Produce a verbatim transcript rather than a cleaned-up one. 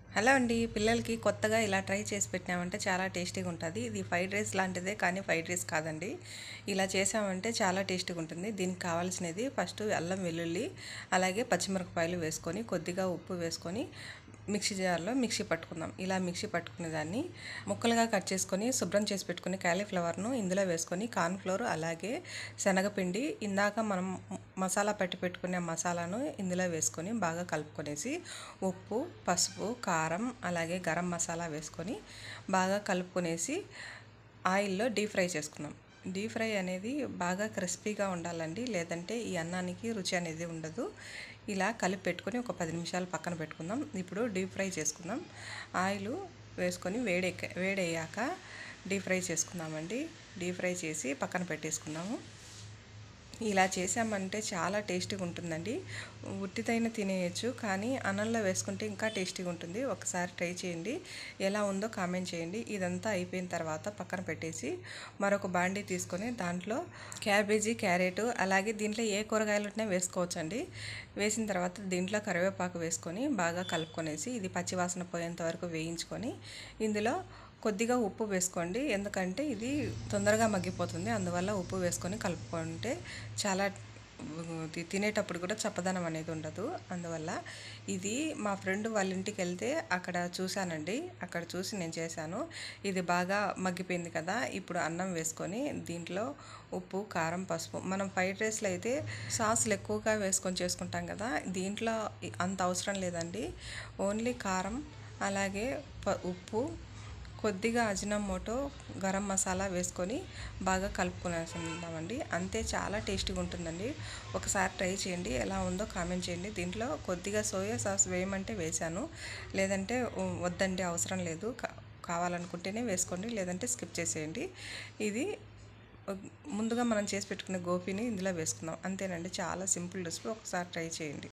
Hello అండి. పిల్లలకి కొత్తగా ఇలా ట్రై చేసి పెట్టినామంటే చాలా టేస్టీగా ఉంటుంది. ఇది ఫ్రైడ్ రైస్ లాంటిదే కానీ ఫ్రైడ్ రైస్ కాదండి. ఇలా చేసామంటే చాలా టేస్టీగా ఉంటుంది. దీనికి కావాల్సినది ఫస్ట్ అల్లం వెల్లుల్లి అలాగే పచ్చిమిరపకాయలు వేసుకొని కొద్దిగా ఉప్పు వేసుకొని మిక్సీ జార్లో మిక్సీ పట్టుకుందాం. ఇలా మిక్సీ పట్టుకునే దాన్ని ముక్కలుగా కట్ చేసుకొని శుభ్రం చేసి పెట్టుకుని క్యాలీఫ్లవర్ను ఇందులో వేసుకొని కార్న్ఫ్లోర్ అలాగే శనగపిండి ఇందాక మనం మసాలా పట్టి పెట్టుకునే మసాలాను ఇందులో వేసుకొని బాగా కలుపుకొనేసి ఉప్పు పసుపు కారం అలాగే గరం మసాలా వేసుకొని బాగా కలుపుకొనేసి ఆయిల్లో డీప్ ఫ్రై చేసుకుందాం. డీప్ ఫ్రై అనేది బాగా క్రిస్పీగా ఉండాలండి, లేదంటే ఈ అన్నానికి రుచి అనేది ఉండదు. ఇలా కలిపి పెట్టుకొని ఒక పది నిమిషాలు పక్కన పెట్టుకుందాం. ఇప్పుడు డీప్ ఫ్రై చేసుకుందాం. ఆయిల్ వేసుకొని వేడి వేడయ్యాక డీప్ ఫ్రై చేసుకుందామండి. డీప్ ఫ్రై చేసి పక్కన పెట్టేసుకుందాము. ఇలా చేసామంటే చాలా టేస్టీగా ఉంటుందండి. ఉట్టిదైన తినేయచ్చు, కానీ అన్నంలో వేసుకుంటే ఇంకా టేస్టీగా ఉంటుంది. ఒకసారి ట్రై చేయండి, ఎలా ఉందో కామెంట్ చేయండి. ఇదంతా అయిపోయిన తర్వాత పక్కన పెట్టేసి మరొక బాండీ తీసుకొని దాంట్లో క్యాబేజీ క్యారెట్ అలాగే దీంట్లో ఏ కూరగాయలు ఉంటే వేసుకోవచ్చండి. వేసిన తర్వాత దీంట్లో కరివేపాకు వేసుకొని బాగా కలుపుకొనేసి ఇది పచ్చివాసన పోయేంత వరకు వేయించుకొని ఇందులో కొద్దిగా ఉప్పు వేసుకోండి, ఎందుకంటే ఇది తొందరగా మగ్గిపోతుంది. అందువల్ల ఉప్పు వేసుకొని కలుపుకుంటే చాలా తినేటప్పుడు కూడా చప్పదనం అనేది ఉండదు. అందువల్ల ఇది మా ఫ్రెండ్ వాళ్ళ ఇంటికి వెళ్తే అక్కడ చూశానండి. అక్కడ చూసి నేను చేశాను. ఇది బాగా మగ్గిపోయింది కదా, ఇప్పుడు అన్నం వేసుకొని దీంట్లో ఉప్పు కారం పసుపు మనం ఫ్రైడ్ రైస్లో అయితే సాసులు ఎక్కువగా వేసుకొని చేసుకుంటాం కదా, దీంట్లో అంత అవసరం లేదండి. ఓన్లీ కారం అలాగే ఉప్పు కొద్దిగా అజినోమోటో గరం మసాలా వేసుకొని బాగా కలుపుకునేసుకుందామండి. అంతే, చాలా టేస్టీగా ఉంటుందండి. ఒకసారి ట్రై చేయండి, ఎలా ఉందో కామెంట్ చేయండి. దీంట్లో కొద్దిగా సోయా సాస్ వేయమంటే వేశాను, లేదంటే వద్దండి అవసరం లేదు. కావాలనుకుంటేనే వేసుకోండి, లేదంటే స్కిప్ చేసేయండి. ఇది ముందుగా మనం చేసి పెట్టుకునే గోపీని ఇందులో వేసుకుందాం. అంతేనండి, చాలా సింపుల్ రెసిపీ. ఒకసారి ట్రై చేయండి.